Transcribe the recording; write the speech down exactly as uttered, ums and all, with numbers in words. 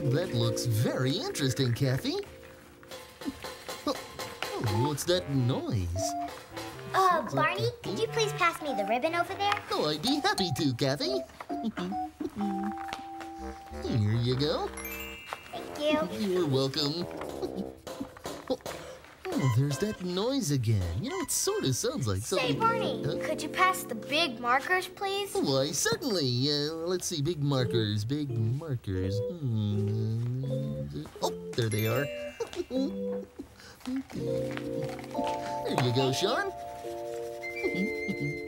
That looks very interesting, Kathy. Oh, oh, what's that noise? Uh, Barney, could you please pass me the ribbon over there? Oh, I'd be happy to, Kathy. Here you go. Thank you. You're welcome. Oh, oh, there's that noise again. You know, it sort of sounds like something... Say, Barney, Huh? could you pass the big markers, please? Why, certainly. Uh, let's see, big markers, big markers. Hmm. Oh, there they are. There you go, Sean.